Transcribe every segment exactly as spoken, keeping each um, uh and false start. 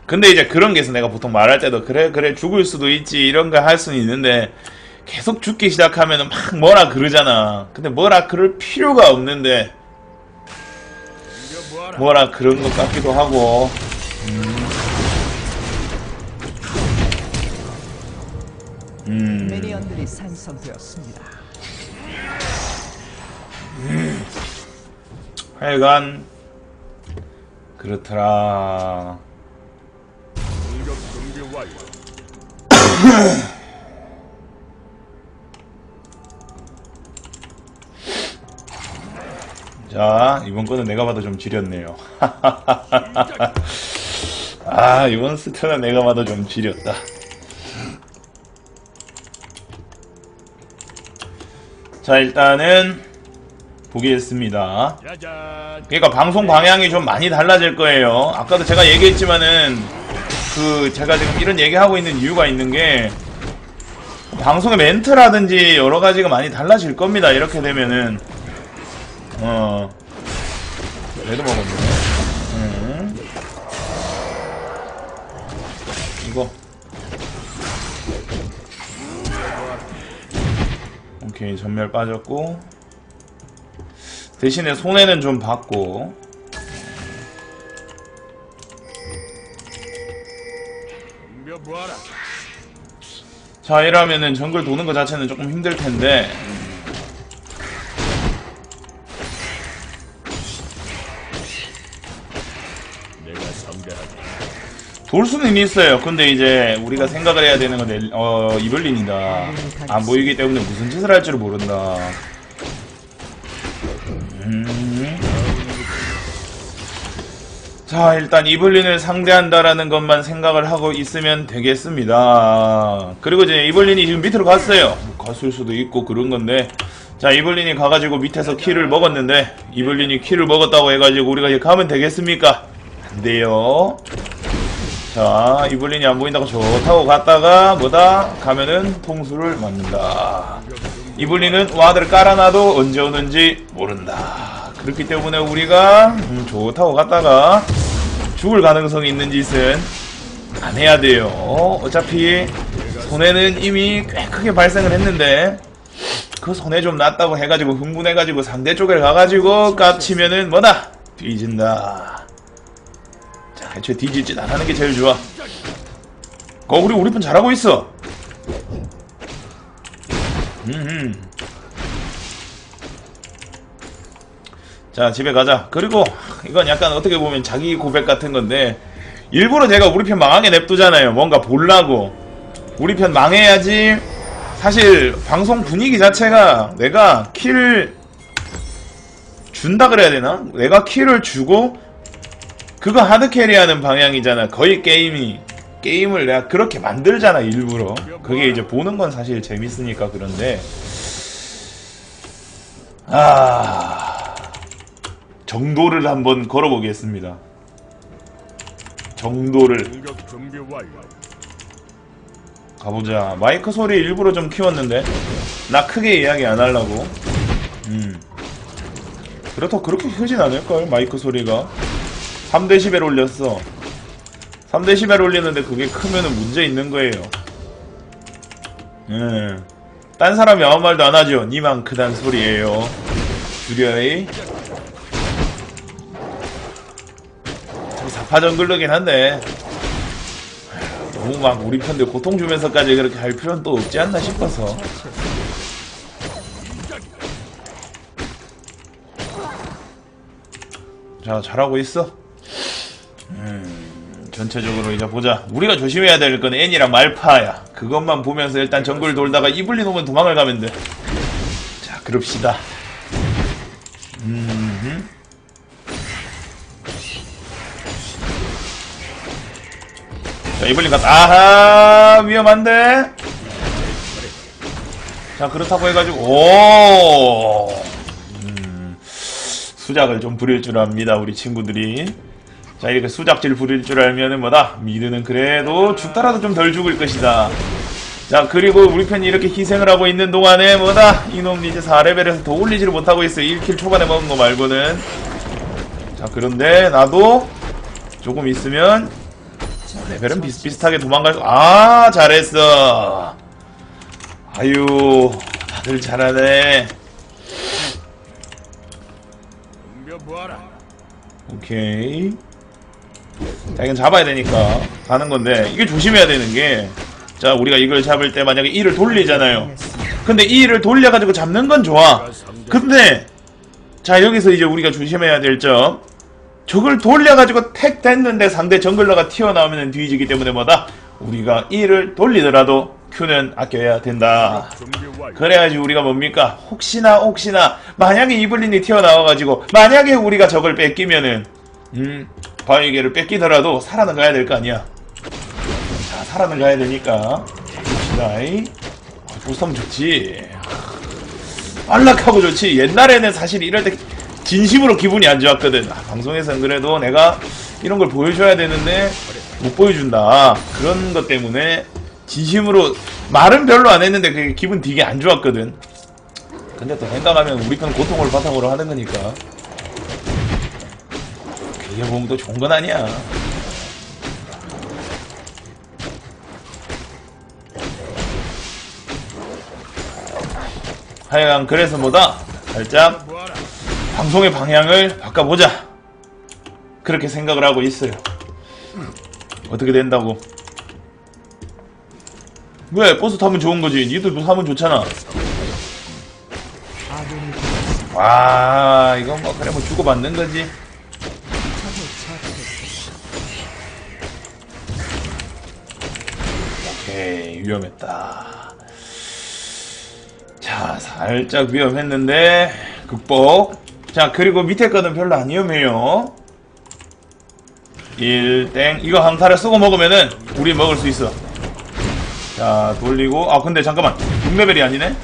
근데 이제 그런 게 있어. 내가 보통 말할 때도 그래 그래 죽을 수도 있지 이런 거 할 수는 있는데 계속 죽기 시작하면은 막 뭐라 그러잖아. 근데 뭐라 그럴 필요가 없는데 뭐라 그런 것 같기도 하고. 음. 음. 미니언들이 생성되었습니다. 음. 하여간 그렇더라. 공격 준비 완료. 자, 이번 거는 내가 봐도 좀 지렸네요. 아, 이번 스타는 내가 봐도 좀 지렸다. 자, 일단은 보겠습니다. 그러니까 방송 방향이 좀 많이 달라질 거예요. 아까도 제가 얘기했지만은 그 제가 지금 이런 얘기하고 있는 이유가 있는 게 방송의 멘트라든지 여러 가지가 많이 달라질 겁니다. 이렇게 되면은 어 레드 먹었네. 음. 이거 오케이, 전멸 빠졌고 대신에 손해는 좀 받고. 자, 이러면은 정글 도는 것 자체는 조금 힘들 텐데 돌 수는 있어요. 근데 이제 우리가 생각을 해야 되는 건 엘, 어, 이블린이다. 안 보이기 때문에 무슨 짓을 할 줄 모른다. 음. 자, 일단 이블린을 상대한다라는 것만 생각을 하고 있으면 되겠습니다. 그리고 이제 이블린이 지금 밑으로 갔어요. 갔을 수도 있고 그런 건데, 자, 이블린이 가가지고 밑에서 킬을 먹었는데, 이블린이 킬을 먹었다고 해가지고 우리가 이제 가면 되겠습니까? 안 돼요. 자, 이블린이 안 보인다고 좋다고 갔다가 뭐다? 가면은 통수를 맞는다. 이블린은 와드를 깔아놔도 언제 오는지 모른다. 그렇기 때문에 우리가 음, 좋다고 갔다가 죽을 가능성이 있는 짓은 안 해야 돼요. 어차피 손해는 이미 꽤 크게 발생을 했는데 그 손해 좀 났다고 해가지고 흥분해가지고 상대 쪽에 가가지고 깝치면은 뭐다? 뒤진다. 자, 애초에 뒤질 짓 안 하는 게 제일 좋아. 거 우리 우리 편 잘하고 있어. 음흠. 자, 집에 가자. 그리고 이건 약간 어떻게 보면 자기 고백 같은 건데 일부러 제가 우리 편 망하게 냅두잖아요. 뭔가 보려고. 우리 편 망해야지. 사실 방송 분위기 자체가 내가 킬 준다 그래야 되나? 내가 킬을 주고 그거 하드캐리하는 방향이잖아. 거의 게임이. 게임을 내가 그렇게 만들잖아, 일부러. 그게 이제 보는 건 사실 재밌으니까. 그런데 아... 정도를 한번 걸어보겠습니다. 정도를 가보자. 마이크 소리 일부러 좀 키웠는데 나 크게 이야기 안 하려고. 음. 그렇다고 그렇게 크진 않을걸, 마이크 소리가. 삼 데시벨 올렸어. 삼 데시벨 올리는데 그게 크면은 문제 있는 거예요. 예. 딴 사람이 아무 말도 안 하죠. 니만 크단 소리예요. 주려이. 사파 정글러긴 한데 너무 막 우리 편들 고통 주면서까지 그렇게 할 필요는 또 없지 않나 싶어서. 자, 잘하고 있어. 음, 전체적으로 이제 보자. 우리가 조심해야 될 건 애니랑 말파야. 그것만 보면서 일단 정글 돌다가 이블린 오면 도망을 가면 돼. 자, 그럽시다. 음. 자, 이블린 갔다. 아하, 위험한데? 자, 그렇다고 해가지고, 오! 음, 수작을 좀 부릴 줄 압니다, 우리 친구들이. 자, 이렇게 수작질 부릴 줄 알면은 뭐다? 미드는 그래도 죽더라도 좀 덜 죽을 것이다. 자, 그리고 우리 편이 이렇게 희생을 하고 있는 동안에 뭐다? 이놈 이제 사 레벨에서 더 올리지를 못하고 있어요. 일 킬 초반에 먹은 거 말고는. 자, 그런데 나도 조금 있으면 레벨은 비슷비슷하게 도망갈 수... 아, 잘했어. 아유, 다들 잘하네. 덤벼보아라. 오케이. 자, 이건 잡아야 되니까 가는 건데, 이게 조심해야 되는 게, 자, 우리가 이걸 잡을 때 만약에 이를 돌리잖아요. 근데 이를 돌려가지고 잡는 건 좋아. 근데 자, 여기서 이제 우리가 조심해야 될 점, 저걸 돌려가지고 택 됐는데 상대 정글러가 튀어나오면 뒤지기 때문에 뭐다? 우리가 이를 돌리더라도 Q는 아껴야 된다. 준비 완료. 그래야지 우리가 뭡니까? 혹시나 혹시나 만약에 이블린이 튀어나와가지고 만약에 우리가 저걸 뺏기면은 음 바위개를 뺏기더라도 살아는 가야 될 거 아니야. 자, 살아는 가야 되니까 봅시다이. 보스하면 좋지. 안락하고 좋지. 옛날에는 사실 이럴 때 진심으로 기분이 안 좋았거든. 아, 방송에서는 그래도 내가 이런 걸 보여줘야 되는데 못 보여준다. 그런 것 때문에 진심으로 말은 별로 안 했는데 그게 기분 되게 안 좋았거든. 근데 또 생각하면 우리 편 고통을 바탕으로 하는 거니까 그게 보면 또 좋은 건 아니야. 하여간 그래서 뭐다? 살짝 보아라. 방송의 방향을 바꿔보자. 그렇게 생각을 하고 있어요. 어떻게 된다고? 왜? 버스 타면 좋은 거지. 니들도 타면 좋잖아. 아군이 당했습니다. 와, 이건 뭐 그래 뭐 주고받는 거지. 오케이, 위험했다. 자, 살짝 위험했는데 극복. 자, 그리고 밑에 거는 별로 안 위험해요. 일 땡. 이거 항타를 쓰고 먹으면은 우리 먹을 수 있어. 자, 돌리고. 아, 근데 잠깐만, 육 레벨이 아니네.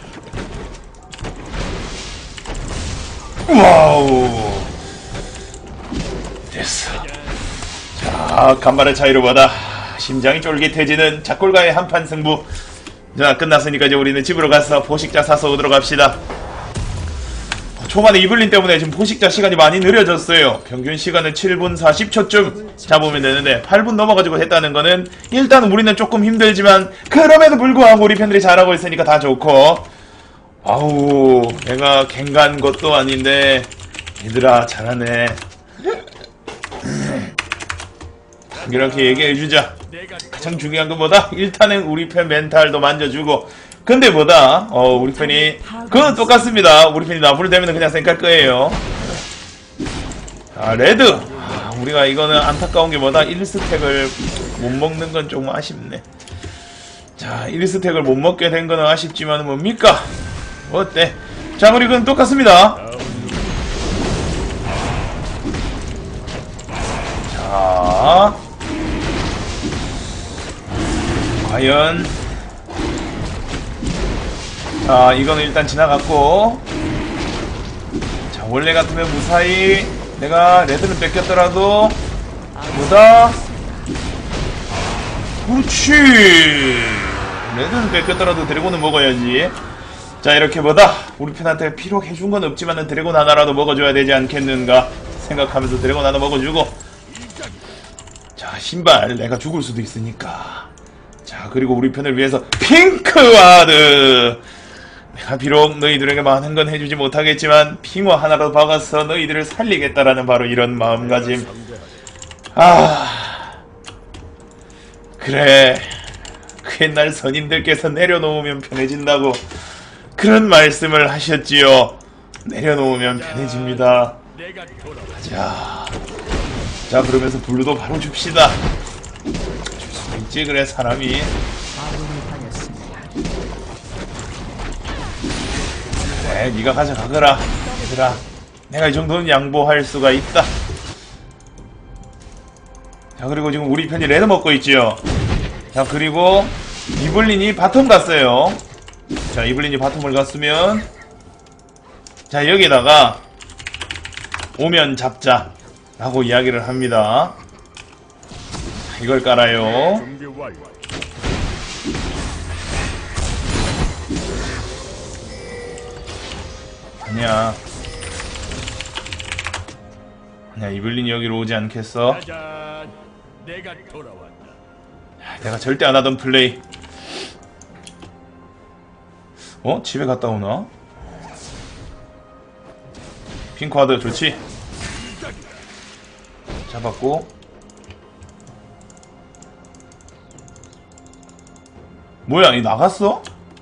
와우, 됐어. 자, 간발의 차이로 받아 심장이 쫄깃해지는 작골과의 한판 승부. 자, 끝났으니까 이제 우리는 집으로 가서 포식자 사서 오도록 합시다. 초반에 이블린 때문에 지금 포식자 시간이 많이 느려졌어요. 평균 시간은 칠 분 사십 초쯤 잡으면 되는데 팔 분 넘어가지고 했다는 거는 일단 우리는 조금 힘들지만 그럼에도 불구하고 우리 팬들이 잘하고 있으니까 다 좋고. 아우, 내가 갱간 것도 아닌데 얘들아 잘하네. 이렇게 얘기해주자. 가장 중요한 건 뭐다? 일단은 우리 팬 멘탈도 만져주고. 근데 뭐다? 어, 우리 팬이 그건 똑같습니다. 우리 팬이 나불 되면 그냥 생각할 거예요. 아, 레드. 아, 우리가 이거는 안타까운 게 뭐다? 일 스택을 못 먹는 건 좀 아쉽네. 자, 일 스택을 못 먹게 된 거는 아쉽지만 뭡니까? 어때? 자, 그리고 그건 똑같습니다. 자, 과연, 자, 이거는 일단 지나갔고. 자, 원래 같으면 무사히 내가 레드를 뺏겼더라도 뭐다? 그렇지, 레드는 뺏겼더라도 드래곤은 먹어야지. 자, 이렇게 뭐다? 우리 팬한테 피록해준 건 없지만은 드래곤 하나라도 먹어줘야 되지 않겠는가 생각하면서 드래곤 하나 먹어주고. 자, 신발 내가 죽을 수도 있으니까. 자, 그리고 우리 편을 위해서 핑크와드. 내가 비록 너희들에게 많은 건 해주지 못하겠지만 핑화 하나로 박아서 너희들을 살리겠다라는 바로 이런 마음가짐. 아, 그래, 그 옛날 선임들께서 내려놓으면 편해진다고 그런 말씀을 하셨지요. 내려놓으면 편해집니다. 자, 자, 그러면서 블루도 바로 줍시다. 줄 수 있지. 그래, 사람이. 아군이 당했습니다. 그래, 니가 가져가거라. 얘들아, 내가 이 정도는 양보할 수가 있다. 자, 그리고 지금 우리 편이 레드 먹고 있지요. 자, 그리고 이블린이 바텀 갔어요. 자, 이블린이 바텀을 갔으면, 자, 여기다가 오면 잡자 라고 이야기를 합니다. 이걸 깔아요. 준비 완료. 아니야, 아니야, 이블린이 여기로 오지 않겠어. 짜잔. 내가 돌아왔다. 내가 절대 안 하던 플레이. 어? 집에 갔다 오나? 핑크와드 좋지? 잡았고. 뭐야, 이 나갔어?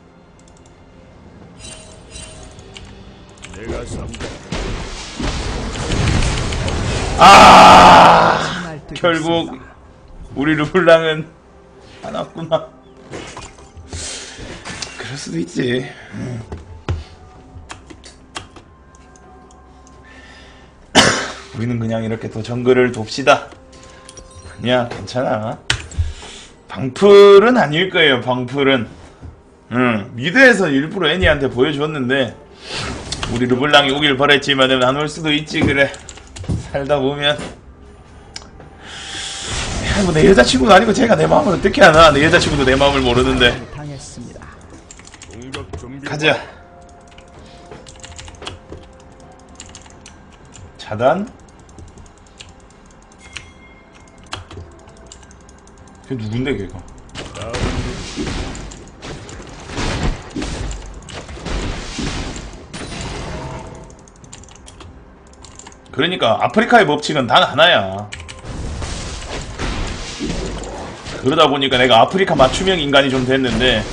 내가 상대. 아! 정말 뜨겁습니다. 결국 우리 르블랑은 안 왔구나. 그럴 수도 있지. 우리는 그냥 이렇게 또 정글을 돕시다. 그냥 괜찮아. 방풀은 아닐 거예요. 방풀은. 응. 미드에서 일부러 애니한테 보여줬는데 우리 르블랑이 오길 바랬지만은 안 올 수도 있지. 그래. 살다 보면. 야, 뭐 내 여자친구도 아니고 제가 내 마음을 어떻게 아나. 내 여자친구도 내 마음을 모르는데. 당했습니다. 공격 준비. 가자. 차단. 걔 누군데 걔가? 그러니까 아프리카의 법칙은 단 하나야. 그러다 보니까 내가 아프리카 맞춤형 인간이 좀 됐는데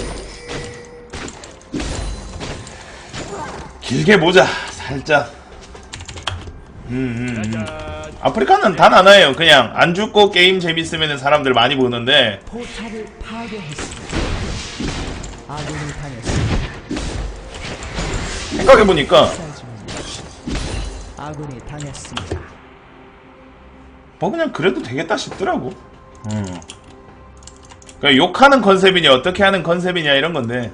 길게 보자. 살짝. 음, 음, 음. 아프리카는 단 하나예요. 그냥 안 죽고 게임 재밌으면 사람들 많이 보는데 포탑을 파괴했습니다. 아군이 당했습니다. 생각해보니까 쌀 중입니다. 아군이 당했습니다. 뭐 그냥 그래도 되겠다 싶더라고. 음. 그러니까 욕하는 컨셉이냐 어떻게 하는 컨셉이냐 이런 건데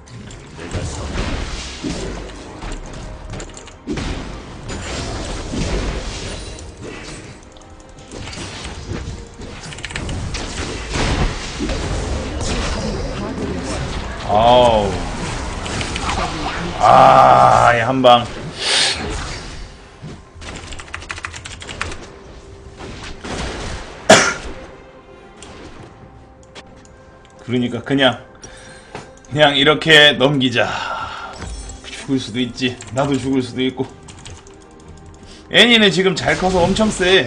아우 아, 이 한방. 그러니까 그냥 그냥 이렇게 넘기자. 죽을 수도 있지. 나도 죽을 수도 있고. 애니는 지금 잘 커서 엄청 세.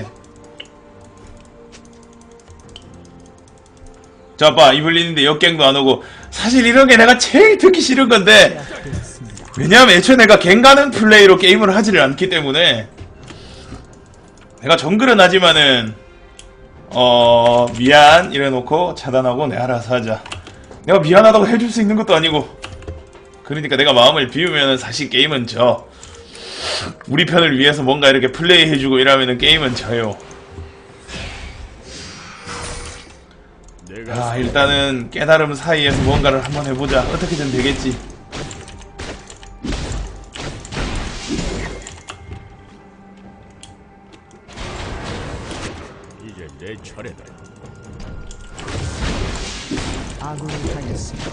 자, 봐. 이블린인데 역갱도 안 오고. 사실 이런 게 내가 제일 듣기 싫은 건데 제압되었습니다. 왜냐면 애초에 내가 갱 가는 플레이로 게임을 하지를 않기 때문에 내가 정글은 하지만은 어 미안 이래놓고 차단하고 내 알아서 하자. 내가 미안하다고 해줄 수 있는 것도 아니고. 그러니까 내가 마음을 비우면은 사실 게임은 져. 우리 편을 위해서 뭔가 이렇게 플레이 해주고 이러면은 게임은 져요. 내가 아, 일단은 깨달음 사이에서 뭔가를 한번 해보자. 어떻게든 되겠지. 이제 내 차례다. 아군이 당했습니다.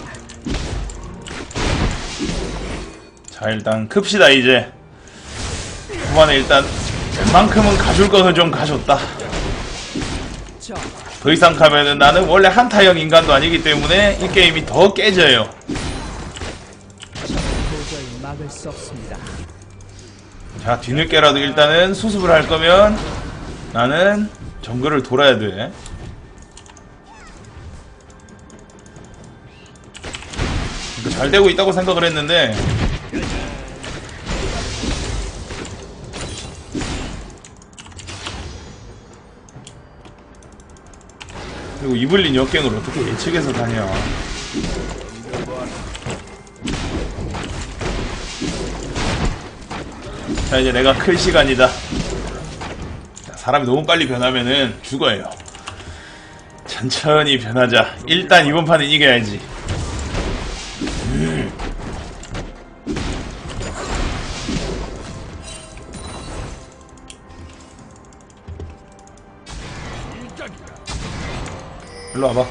자, 일단 큽시다. 이제 후반에 일단 웬만큼은 가줄 것을 좀 가줬다. 저 더 이상 가면은 나는 원래 한타형 인간도 아니기 때문에 이 게임이 더 깨져요. 도저히 막을 수 없습니다. 자, 뒤늦게라도 일단은 수습을 할 거면 나는 정글을 돌아야 돼. 그러니까 잘 되고 있다고 생각을 했는데 그리고 이블린 역갱을 어떻게 예측해서 다냐. 자, 이제 내가 클 시간이다. 자, 사람이 너무 빨리 변하면은 죽어요. 천천히 변하자. 일단 이번 판은 이겨야지. 음. 일로 와봐.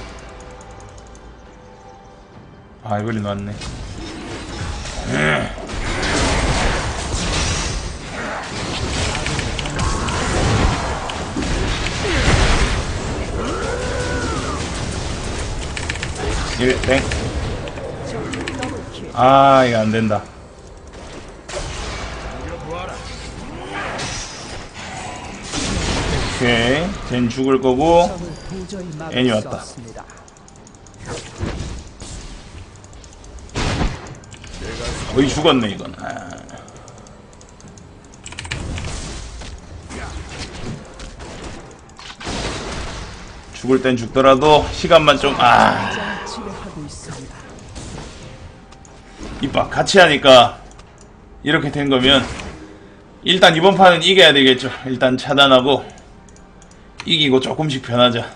아, 이블린 왔네. 음. 일, 땡. 아, 이거 안 된다. 오케이. 쟨 죽을 거고. 적을 도저히 막을 애니 수 왔다. 없습니다. 거의 죽었네, 이건. 아. 죽을 땐 죽더라도 시간만 좀, 아. 가장 지배하고 있습니다. 이봐, 같이 하니까 이렇게 된 거면 일단 이번 판은 이겨야 되겠죠. 일단 차단하고 이기고 조금씩 변하자.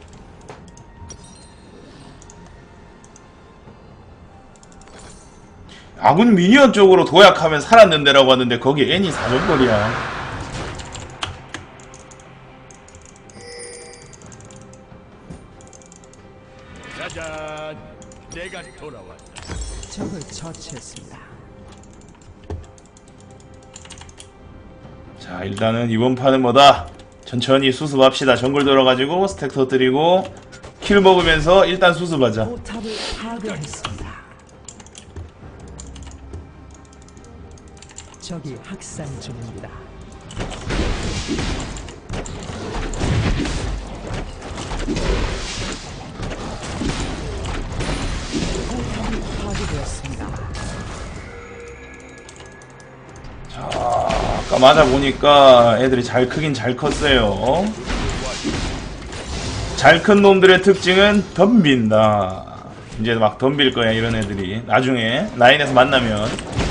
아군 미니언 쪽으로 도약하면 살았는데라고 하는데 거기 애니 사정거리야. 짜잔, 내가 돌아왔다. 적을 처치했습니다. 자, 일단은 이번 판은 뭐다? 천천히 수습합시다. 정글 들어가지고 스택 터뜨리고 킬 먹으면서 일단 수습하자. 포탑을 파괴했습니다. 적이 학살 중입니다. 포탑이 파괴되었습니다. 자, 아까 맞아보니까 애들이 잘 크긴 잘 컸어요. 잘 큰 놈들의 특징은 덤빈다. 이제 막 덤빌 거야, 이런 애들이. 나중에 라인에서 만나면.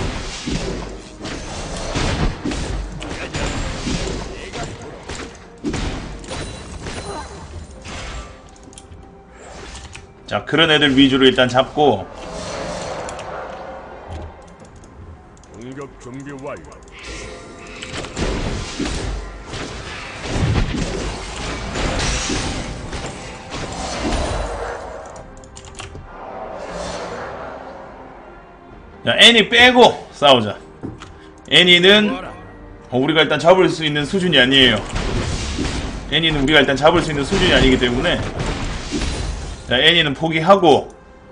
자, 그런 애들 위주로 일단 잡고. 공격 준비 완료. 자, 애니 빼고 싸우자. 애니는 어, 우리가 일단 잡을 수 있는 수준이 아니에요. 애니는 우리가 일단 잡을 수 있는 수준이 아니기 때문에 자, 애니는 포기하고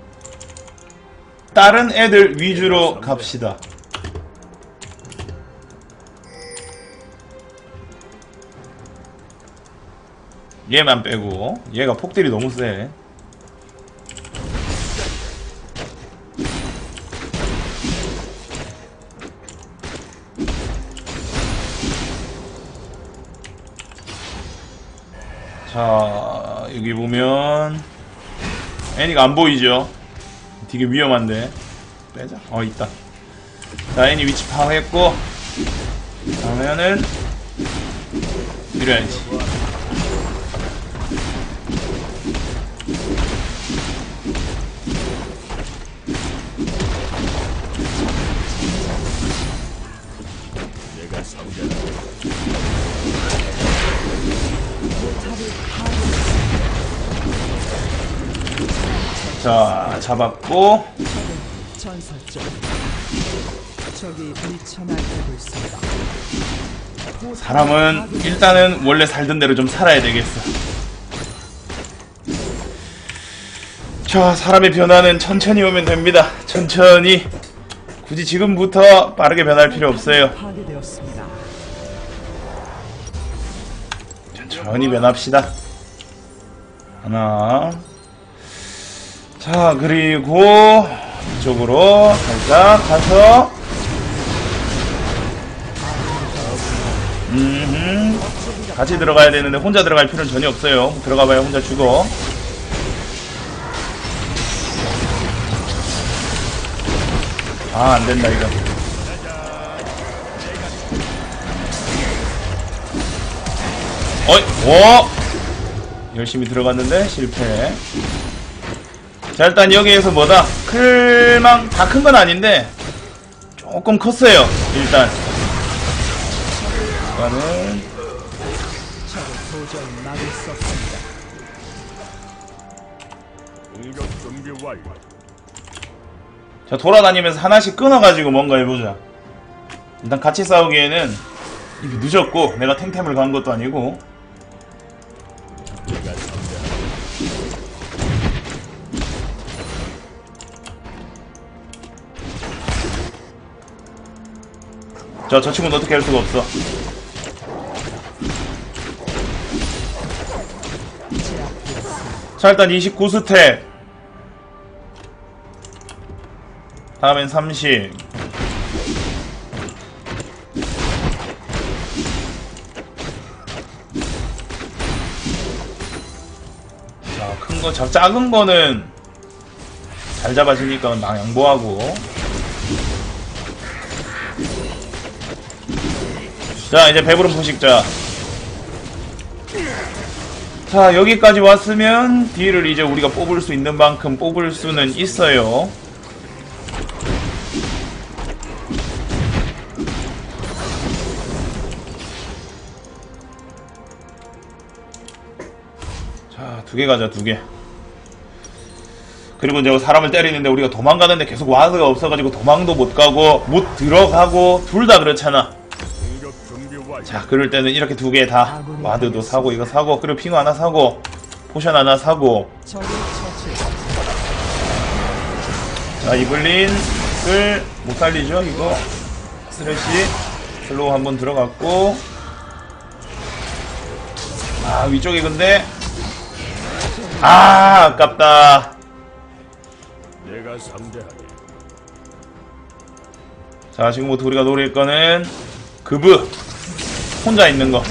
다른 애들 위주로 갑시다. 얘만 빼고. 얘가 폭딜이 너무 세. 자, 여기 보면 애니가 안 보이죠? 되게 위험한데. 빼자. 어, 있다. 자, 애니 위치 파악했고 그러면은 밀어야지. 내가 상대다. 자, 잡았고 전설적 적이 미쳐 날뛰고 있습니다. 사람은 일단은 원래 살던 대로 좀 살아야 되겠어. 자, 사람의 변화는 천천히 오면 됩니다. 천천히. 굳이 지금부터 빠르게 변할 필요 없어요. 파괴되었습니다. 천천히 변합시다. 하나. 자, 그리고 이쪽으로 살짝 가서 음흠. 같이 들어가야 되는데 혼자 들어갈 필요는 전혀 없어요. 들어가봐야 혼자 죽어. 아, 안된다 이거. 어이, 오! 열심히 들어갔는데 실패. 자, 일단 여기에서 뭐다? 클망 다 큰 건 아닌데 조금 컸어요. 일단 이거는 적을 도저히 막을 수 없습니다. 공격 준비 완료. 자, 돌아다니면서 하나씩 끊어가지고 뭔가 해보자. 일단 같이 싸우기에는 이게 늦었고 내가 탱템을 간 것도 아니고. 내가 상대다. 자, 저 친구는 어떻게 할 수가 없어. 자, 일단 이십구 스택. 다음엔 삼십. 자, 큰 거, 작, 작은 거는 잘 잡아지니까 나 양보하고. 자, 이제 배부른 포식자. 자, 여기까지 왔으면 딜을 이제 우리가 뽑을 수 있는 만큼 뽑을 수는 있어요. 자, 두 개 가자, 두 개. 그리고 이제 사람을 때리는데 우리가 도망가는데 계속 와드가 없어가지고 도망도 못 가고 못 들어가고 둘 다 그렇잖아. 공격 준비 완료. 자, 그럴 때는 이렇게 두 개 다 와드도 사고 이거 사고 그리고 핑 하나 사고 포션 하나 사고. 적을 처치. 자, 이블린을 못 살리죠 이거. 스레시 슬로우 한번 들어갔고. 아, 위쪽에 근데 아, 아깝다. 내가 상대하리. 자, 지금부터 우리가 노릴 거는 그브 혼자 있는 거.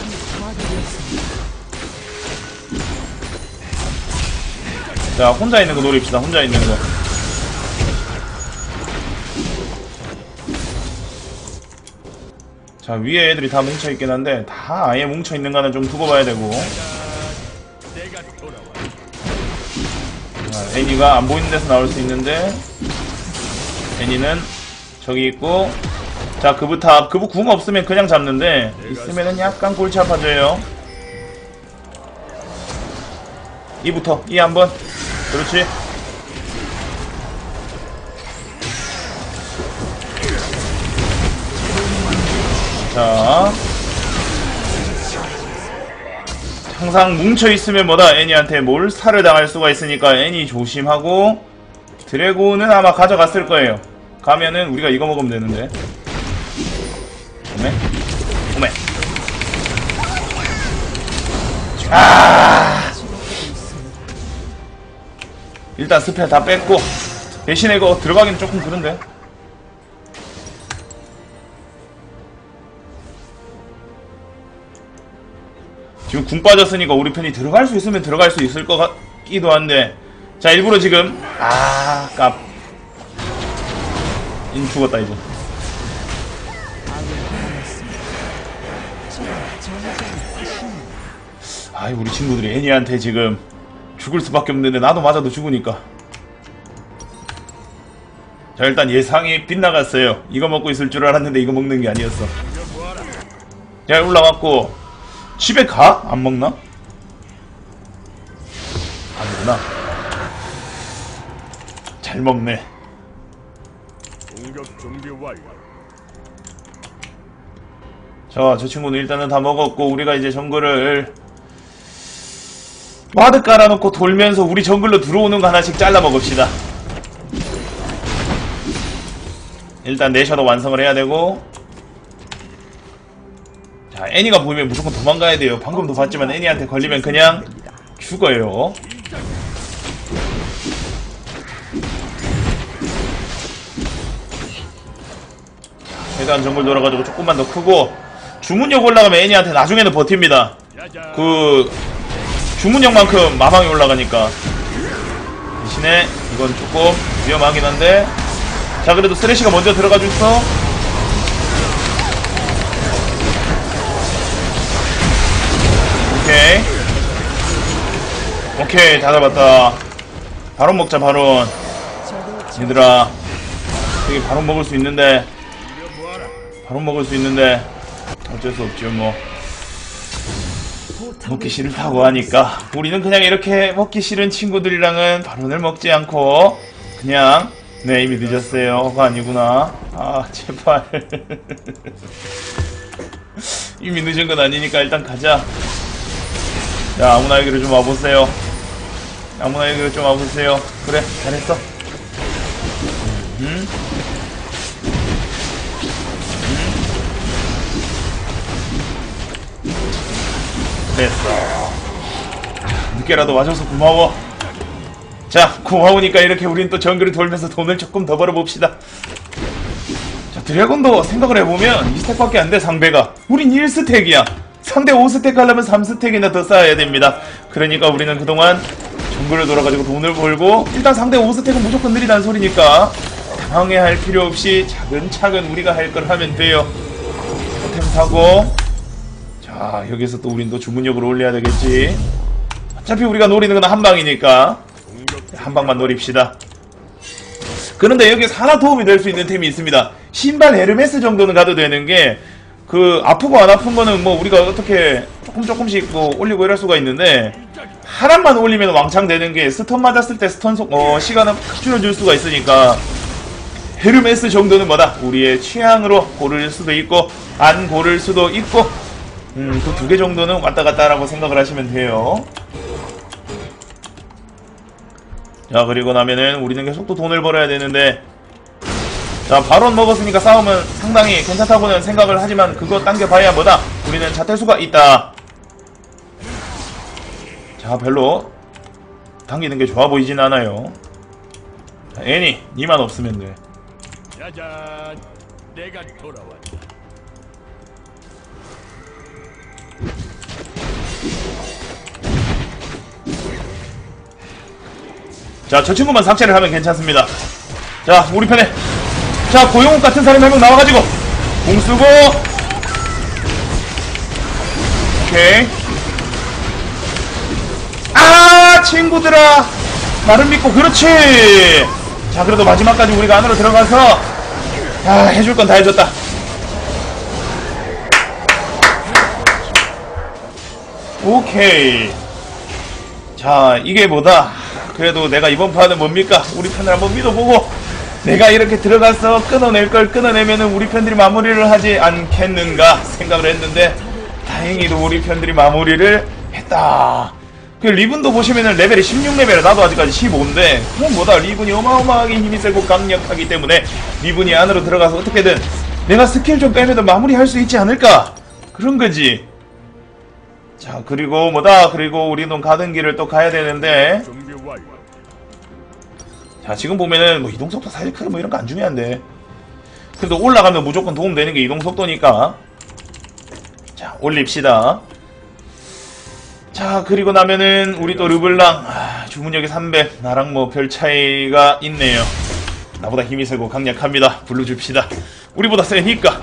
자, 혼자 있는 거 노립시다. 혼자 있는 거. 자, 위에 애들이 다 뭉쳐있긴 한데 다 아예 뭉쳐있는 거는 좀 두고 봐야 되고. 내가 돌아와. 자, 애니가 안 보이는 데서 나올 수 있는데 애니는 저기 있고. 자, 그브 탑. 그브 궁 없으면 그냥 잡는데 있으면은 약간 골치 아파져요. 이부터 이 한번. 그렇지. 자, 항상 뭉쳐있으면 뭐다, 애니한테 몰살을 당할 수가 있으니까 애니 조심하고. 드래곤은 아마 가져갔을 거예요. 가면은 우리가 이거 먹으면 되는데. 오메? 오메. 아! 일단 스펠 다 뺐고. 대신에 이거 들어가기는 조금 그런데. 지금 궁 빠졌으니까 우리 편이 들어갈 수 있으면 들어갈 수 있을 것 같기도 한데. 자, 일부러 지금 아, 깝. 인 죽었다 이제. 아이, 우리 친구들이 애니한테 지금 죽을 수밖에 없는데 나도 맞아도 죽으니까. 자, 일단 예상이 빗나갔어요. 이거 먹고 있을 줄 알았는데 이거 먹는 게 아니었어. 자, 올라왔고. 집에 가? 안 먹나? 아니구나. 잘 먹네. 공격 준비 완료. 자, 저 친구는 일단은 다 먹었고 우리가 이제 정글을 와드 깔아놓고 돌면서 우리 정글로 들어오는 거 하나씩 잘라 먹읍시다. 일단 내셔도 완성을 해야 되고. 자, 애니가 보이면 무조건 도망가야 돼요. 방금도 봤지만 애니한테 걸리면 그냥 죽어요. 최대한 정글 돌아가지고 조금만 더 크고. 주문력 올라가면 애니한테 나중에는 버팁니다. 그 주문력만큼 마방이 올라가니까. 대신에 이건 조금 위험하긴 한데. 자, 그래도 쓰레쉬가 먼저 들어가고 있어. 오케이. 오케이, 다 잡았다. 바론 먹자, 바론. 얘들아, 여기 바론 먹을 수 있는데. 바론 먹을 수 있는데 어쩔 수 없죠 뭐. 먹기 싫다고 하니까 우리는 그냥 이렇게 먹기 싫은 친구들이랑은 바론을 먹지 않고 그냥. 네, 이미 늦었어요. 가 아니구나. 아, 제발. 이미 늦은 건 아니니까 일단 가자. 자, 아무나 여기로 좀 와보세요. 아무나 여기로 좀 와보세요. 그래, 잘했어. 음? 음? 됐어. 늦게라도 와줘서 고마워. 자, 고마우니까 이렇게 우린 또 정글을 돌면서 돈을 조금 더 벌어봅시다. 자, 드래곤도 생각을 해보면 이 스택밖에 안 돼, 상대가. 우린 일 스택이야. 상대 오 스택 하려면 삼 스택이나 더 쌓아야 됩니다. 그러니까 우리는 그동안 정글을 돌아가지고 돈을 벌고, 일단 상대 오 스택은 무조건 느리다는 소리니까 당황해할 필요 없이 차근차근 우리가 할 걸 하면 돼요. 토템 사고, 자, 여기서 또 우린 또 주문력을 올려야 되겠지. 어차피 우리가 노리는 건 한방이니까 한방만 노립시다. 그런데 여기서 하나 도움이 될 수 있는 템이 있습니다. 신발 헤르메스 정도는 가도 되는 게, 그 아프고 안 아픈 거는 뭐 우리가 어떻게 조금 조금씩 뭐 올리고 이럴 수가 있는데, 하나만 올리면 왕창 되는 게 스턴 맞았을 때 스턴 속, 어, 시간을 확 줄여줄 수가 있으니까 헤르메스 정도는 뭐다, 우리의 취향으로 고를 수도 있고 안 고를 수도 있고, 음, 그 두 개 정도는 왔다 갔다 라고 생각을 하시면 돼요. 자, 그리고 나면은 우리는 계속 또 돈을 벌어야 되는데, 자, 바론 먹었으니까 싸움은 상당히 괜찮다고는 생각을 하지만 그거 당겨봐야 뭐다, 우리는 자퇴수가 있다. 자, 별로 당기는 게 좋아 보이진 않아요. 자, 애니 니만 없으면 돼. 짜잔, 내가 돌아왔다. 자, 저 친구만 삭제를 하면 괜찮습니다. 자, 우리 편에, 자, 고용욱 같은 사람이 한 명 나와가지고 공 쓰고, 오케이. 아, 친구들아, 나를 믿고. 그렇지. 자, 그래도 마지막까지 우리가 안으로 들어가서, 아, 해줄 건 다 해줬다. 오케이. 자, 이게 뭐다, 그래도 내가 이번 판은 뭡니까, 우리 편을 한번 믿어보고 내가 이렇게 들어가서 끊어낼 걸 끊어내면은 우리 편들이 마무리를 하지 않겠는가 생각을 했는데, 다행히도 우리 편들이 마무리를 했다. 그 리븐도 보시면은 레벨이 십육 레벨이야. 나도 아직까지 십오인데 그럼 뭐다, 리븐이 어마어마하게 힘이 세고 강력하기 때문에 리븐이 안으로 들어가서 어떻게든 내가 스킬 좀 빼면은 마무리할 수 있지 않을까, 그런 거지. 자, 그리고 뭐다, 그리고 우리는 가는 길을 또 가야 되는데, 준비 완료. 자, 지금 보면은 뭐 이동속도 사실 크게 뭐 이런 거 안 중요한데, 그래도 올라가면 무조건 도움되는 게 이동속도니까, 자, 올립시다. 자, 그리고 나면은 우리 또 르블랑, 아, 주문력이 삼백, 나랑 뭐 별 차이가 있네요. 나보다 힘이 세고 강력합니다. 불러줍시다. 우리보다 세니까.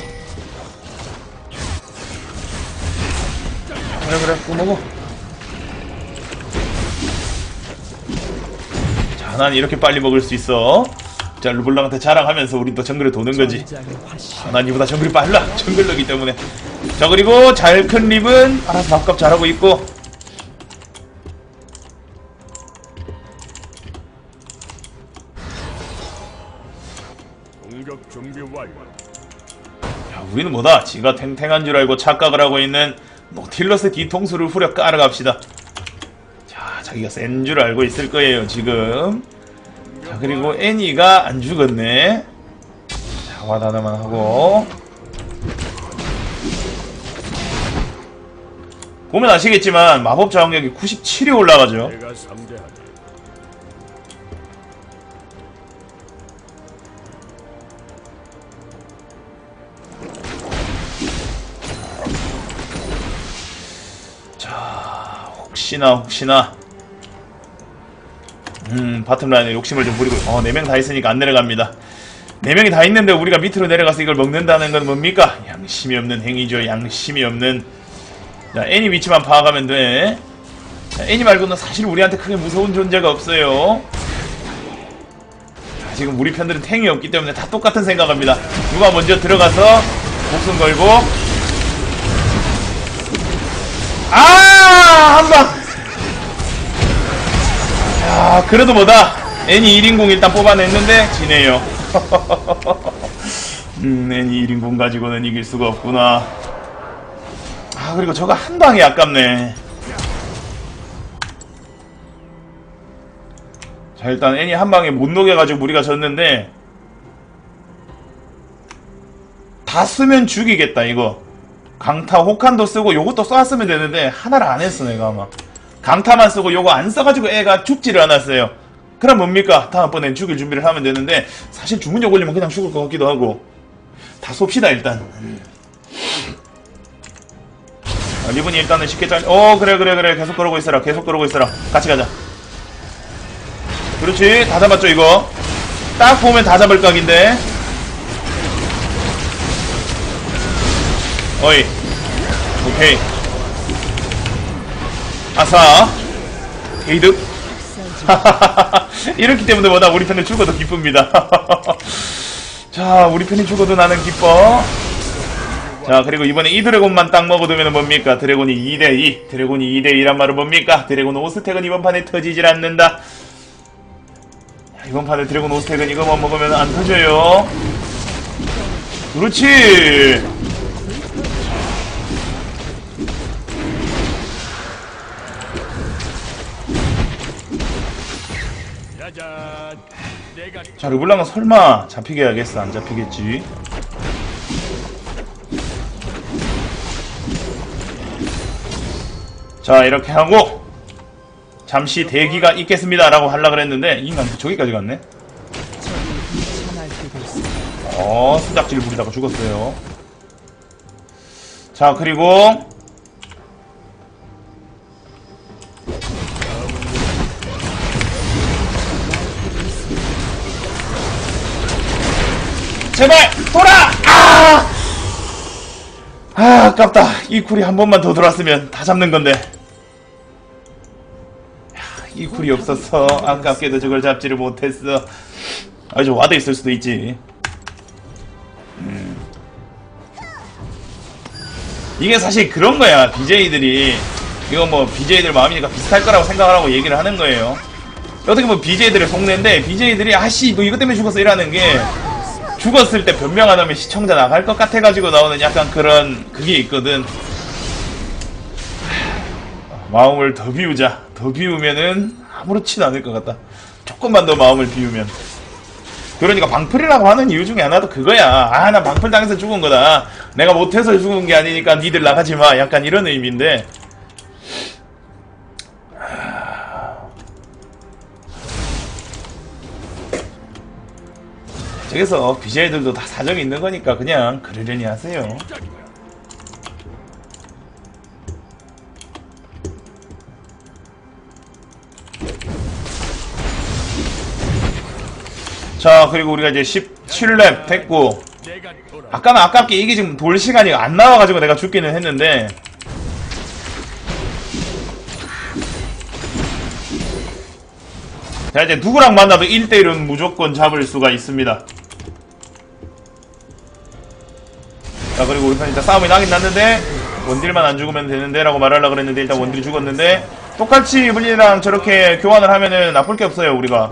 그래 그래, 또 먹어. 자, 난 이렇게 빨리 먹을 수 있어. 자, 르블랑한테 자랑하면서 우린 또 정글에 도는 거지. 아, 난 이보다 정글이 빨라. 정글러기 때문에. 자, 그리고 잘 큰 립은 알아서 밥값 잘하고 있고. 공격 준비 완료. 야, 우리는 뭐다, 지가 탱탱한 줄 알고 착각을 하고 있는 노틸러스 뒤통수를 후려 깔아갑시다. 자, 자기가 센 줄 알고 있을 거예요 지금. 자, 그리고 애니가 안 죽었네. 자, 와드 하나만 하고. 보면 아시겠지만 마법 저항력이 구십칠이 올라가죠. 내가 상대하다. 자, 혹시나 혹시나 음 바텀라인에 욕심을 좀 부리고, 어, 네 명 다 있으니까 안 내려갑니다. 네 명이 다 있는데 우리가 밑으로 내려가서 이걸 먹는다는 건 뭡니까? 양심이 없는 행위죠. 양심이 없는. 자, 애니 위치만 파악하면 돼. 자, 애니 말고는 사실 우리한테 크게 무서운 존재가 없어요. 자, 지금 우리 편들은 탱이 없기 때문에 다 똑같은 생각합니다. 누가 먼저 들어가서 목숨 걸고, 아, 한방. 야, 그래도 뭐다, 애니 일 인공 일단 뽑아냈는데 지네요. 음, 애니 일 인공 가지고는 이길 수가 없구나. 아, 그리고 저거 한 방이 아깝네. 자, 일단 애니 한 방에 못 녹여가지고 우리가 졌는데, 다 쓰면 죽이겠다 이거. 강타 혹한도 쓰고 요것도 쏘았으면 되는데 하나를 안 했어 내가 아마. 강타만 쓰고 요거 안 써가지고 애가 죽지를 않았어요. 그럼 뭡니까? 다음번엔 죽일 준비를 하면 되는데 사실 주문력 올리면 그냥 죽을 것 같기도 하고. 다 쏩시다 일단. 아, 리본이 일단은 쉽게 잘. 어 그래 그래 그래 계속 그러고 있어라. 계속 그러고 있어라. 같이 가자. 그렇지. 다 잡았죠 이거. 딱 보면 다 잡을 각인데. 어이. 오케이. 아싸. 게이득. 이렇기 때문에 뭐다 우리 편이 죽어도 기쁩니다. 자 우리 편이 죽어도 나는 기뻐. 자 그리고 이번에 이 드래곤만 딱 먹어두면 뭡니까? 드래곤이 이 대 이. 드래곤이 이 대 이란 말은 뭡니까? 드래곤 오 스택은 이번 판에 터지질 않는다. 이번 판에 드래곤 오 스택은 이거만 먹으면 안 터져요. 그렇지. 짜잔. 내가 자 르블랑은 설마 잡히게 해야겠어. 안 잡히겠지. 자 이렇게 하고 잠시 대기가 있겠습니다 라고 하려고 그랬는데 이 인간 저기까지 갔네. 어 수작질 부리다가 죽었어요. 자 그리고 제발 돌아! 아! 아 아깝다. 이 쿨이 한 번만 더 돌았으면 다 잡는 건데. 이 쿨이 없어서 아깝게도 저걸 잡지를 못했어. 아주 와드 있을 수도 있지. 음. 이게 사실 그런 거야. 비제이들이 이거 뭐 비제이들 마음이니까 비슷할 거라고 생각을 하고 얘기를 하는 거예요. 어떻게 보면 비제이들의 속내인데 비제이들이 아씨 너 이것 때문에 죽었어 이라는 게 죽었을 때 변명 안 하면 시청자 나갈 것 같아가지고 나오는 약간 그런 그게 있거든. 마음을 더 비우자. 더 비우면은 아무렇지도 않을 것 같다. 조금만 더 마음을 비우면. 그러니까 방풀이라고 하는 이유 중에 하나도 그거야. 아, 나 방풀 당해서 죽은 거다. 내가 못해서 죽은 게 아니니까 니들 나가지 마. 약간 이런 의미인데. 저기서 비제이들도 다 사정이 있는 거니까 그냥 그러려니 하세요. 자 그리고 우리가 이제 십칠 렙 됐고 내가 돌아. 아까는 아깝게 이게 지금 돌 시간이 안 나와가지고 내가 죽기는 했는데 자 이제 누구랑 만나도 일 대 일은 무조건 잡을 수가 있습니다. 자 그리고 우리 편 일단 싸움이 나긴 났는데 원딜만 안 죽으면 되는데 라고 말하려고 그랬는데 일단 원딜이 죽었는데 똑같이 이블린이랑 저렇게 교환을 하면은 나쁠 게 없어요 우리가.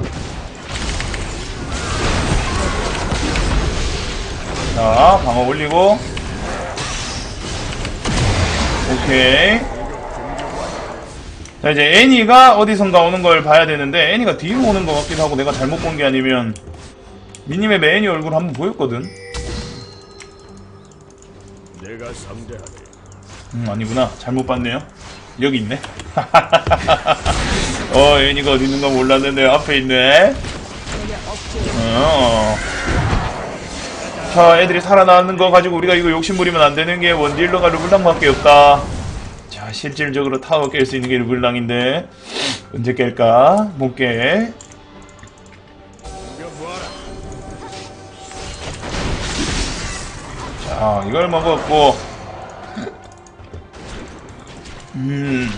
자 방어 올리고 오케이. 자 이제 애니가 어디선가 오는 걸 봐야 되는데 애니가 뒤로 오는 것 같기도 하고 내가 잘못 본 게 아니면 미니맵에 애니 얼굴 한번 보였거든. 내가 상대하게. 음 아니구나 잘못 봤네요. 여기 있네. 어 애니가 어디 있는가 몰랐는데 앞에 있네. 어. 자 애들이 살아나는 거 가지고 우리가 이거 욕심부리면 안 되는 게 원딜러가 르블랑밖에 없다. 자 실질적으로 타워 깰 수 있는 게 르블랑인데 언제 깰까? 못 깨. 이거 뭐하라. 자 이걸 먹었고 음.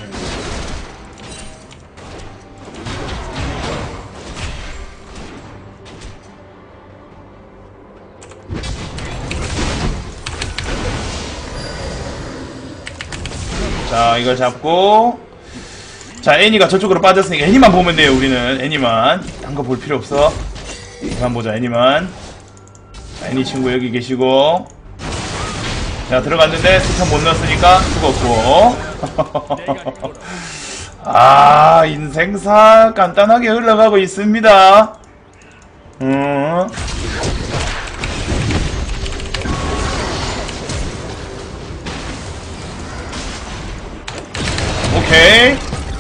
자 이걸 잡고 자 애니가 저쪽으로 빠졌으니까 애니만 보면 돼요. 우리는 애니만 딴 거 볼 필요 없어. 애니만 보자. 애니만. 자, 애니 친구 여기 계시고 자 들어갔는데 스턴 못 넣었으니까 죽었고. 아 인생사 간단하게 흘러가고 있습니다. 음. 오케이.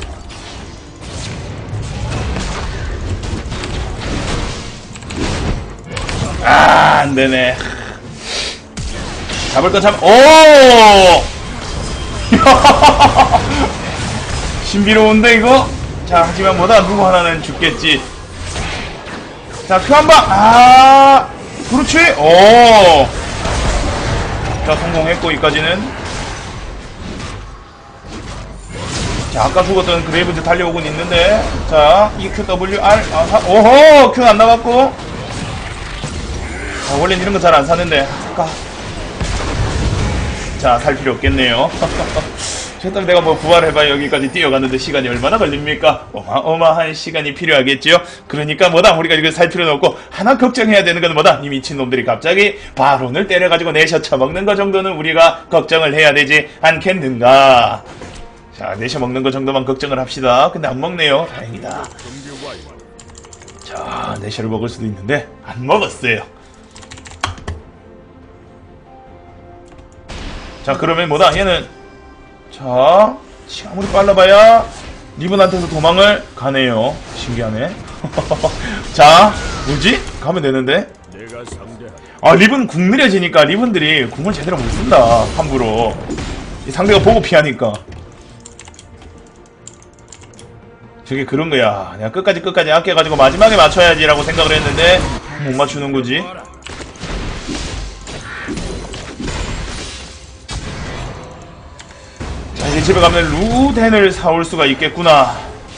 아, 안되네. 잡을 건 잡, 오! 신비로운데, 이거? 자, 하지만 뭐다, 누구 하나는 죽겠지. 자, 그 한 방! 아! 그렇지! 오! 자, 성공했고, 여기까지는. 자, 아까 죽었던 그레이브즈 달려오곤 있는데. 자, 이 큐 더블유 알, 아, 사, 오호! 큐 안 나갔고. 아, 원래는 이런 거 잘 안 사는데. 아까. 자, 살 필요 없겠네요. 최근 내가 뭐 부활해봐 여기까지 뛰어갔는데 시간이 얼마나 걸립니까? 어마어마한 시간이 필요하겠지요. 그러니까 뭐다 우리가 이걸 살 필요는 없고 하나 걱정해야 되는 건 뭐다 이 미친놈들이 갑자기 바론을 때려가지고 내셔 쳐먹는 거 정도는 우리가 걱정을 해야 되지 않겠는가. 자, 내셔 먹는 거 정도만 걱정을 합시다. 근데 안 먹네요. 다행이다. 자, 내셔를 먹을 수도 있는데 안 먹었어요. 자, 그러면 뭐다 얘는 자, 아무리 빨라봐야 리븐한테서 도망을 가네요. 신기하네. 자, 뭐지? 가면 되는데. 내가 상대하리. 아, 리븐 궁 느려지니까 리븐들이 궁을 제대로 못 쓴다. 함부로. 이 상대가 보고 피하니까. 저게 그런 거야. 내가 끝까지 끝까지 아껴가지고 마지막에 맞춰야지라고 생각을 했는데 못 맞추는 거지. 자, 이제 집에 가면 루덴을 사올 수가 있겠구나.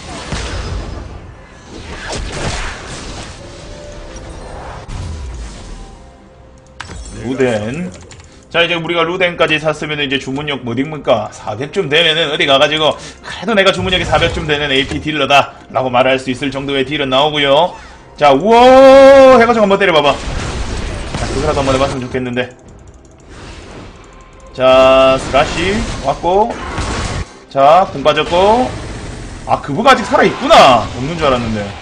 루덴. 자, 이제 우리가 루덴까지 샀으면 이제 주문력 뭐 어딥니까? 사백쯤 되면은 어디 가가지고 그래도 내가 주문력이 사백쯤 되는 에이피 딜러다 라고 말할 수 있을 정도의 딜은 나오고요. 자, 우와 해가지고 한번 때려봐봐. 자, 그거라도 한번 해봤으면 좋겠는데. 자, 스라시 왔고. 자, 공 빠졌고. 아, 그부가 아직 살아있구나. 없는 줄 알았는데.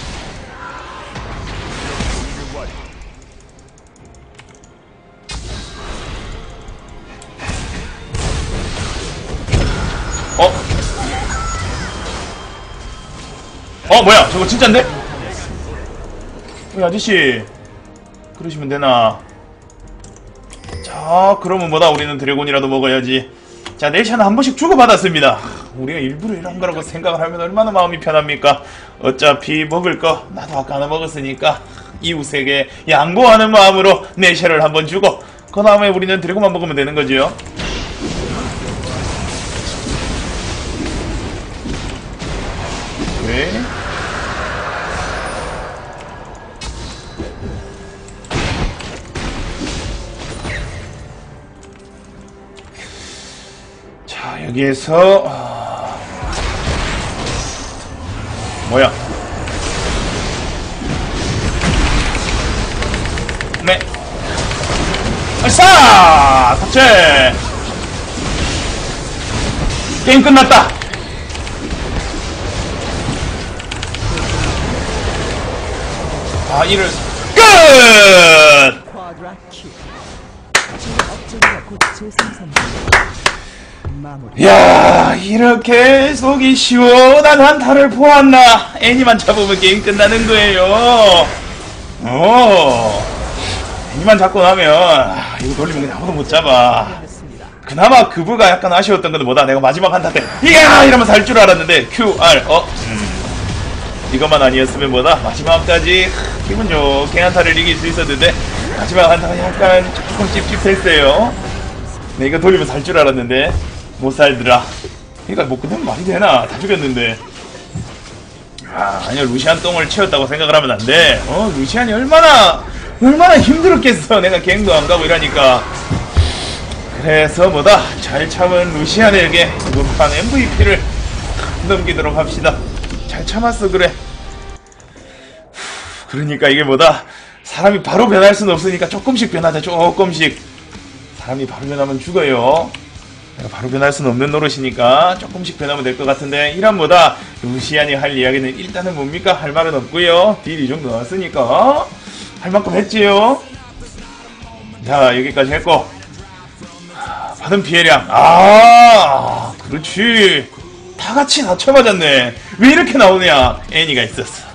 어? 어, 뭐야? 저거 진짠데? 왜 아저씨 그러시면 되나? 자, 그러면 뭐다 우리는 드래곤이라도 먹어야지. 자, 내셔는 한 번씩 주고받았습니다. 우리가 일부러 이런 거라고 생각을 하면 얼마나 마음이 편합니까? 어차피 먹을 거 나도 아까 하나 먹었으니까 이웃에게 양보하는 마음으로 내셔를 한번 주고 그 다음에 우리는 드래곤만 먹으면 되는 거지요. 네. 자, 여기에서 아... 뭐야? 네. 알싸! 탑재! 게임 끝났다! 아, 이를 끝! 쿼드라킬. 업적과 곧 재생산됩니다. 마무리. 야, 이렇게 속이 시원한 한타를 보았나? 애니만 잡으면 게임 끝나는 거예요. 어, 애니만 잡고 나면 아, 이거 돌리면 그냥 아무도 못 잡아. 그나마 그부가 약간 아쉬웠던 건 뭐다? 내가 마지막 한타 때 이야! 이러면서 할 줄 알았는데 큐 알 어? 음. 이것만 아니었으면 뭐다? 마지막까지 기분 좋게 한타를 이길 수 있었는데 마지막 한타가 약간 조금 찝찝했어요. 네, 이거 돌리면 살 줄 알았는데 못 살더라. 그러니까 뭐 그냥 말이 되나? 다 죽였는데. 아, 아니야, 루시안 똥을 채웠다고 생각을 하면 안 돼. 어, 루시안이 얼마나 얼마나 힘들었겠어. 내가 갱도 안 가고 이러니까. 그래서 뭐다? 잘 참은 루시안에게 이번 판 엠브이피를 넘기도록 합시다. 잘 참았어. 그래. 그러니까 이게 뭐다? 사람이 바로 변할 수는 없으니까 조금씩 변하자. 조금씩. 사람이 바로 변하면 죽어요. 내가 바로 변할 수는 없는 노릇이니까 조금씩 변하면 될 것 같은데, 이란 뭐다? 루시안이 할 이야기는 일단은 뭡니까? 할 말은 없고요. 딜 이 정도 나왔으니까 할 만큼 했지요. 자, 여기까지 했고 받은 피해량, 아 그렇지, 다 같이 낮춰 맞았네. 왜 이렇게 나오냐? 애니가 있었어.